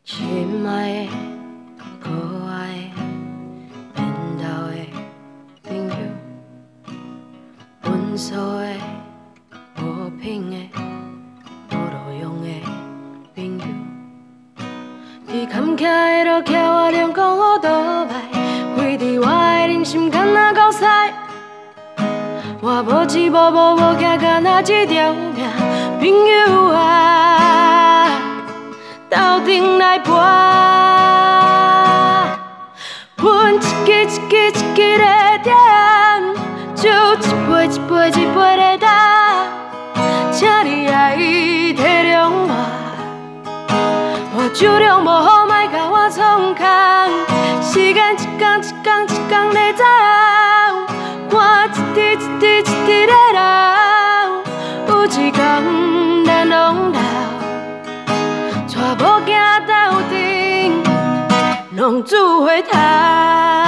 心爱的、可爱的、缘投的朋友，温素的、无品的、无路用的朋友。伫坎坷的路骑我两公路倒摆，飞伫我的人生敢若狗屎。我无钱无某无囝，敢若一条命。朋友啊，斗阵来搏，分一支一支一支的点，酒一杯一杯一杯的干，请你爱体谅我，我酒量无好，莫甲我创空。时间一天一天一天在走，看一滴一滴一滴在流，有一天咱拢老，带某囝斗阵，浪子回头。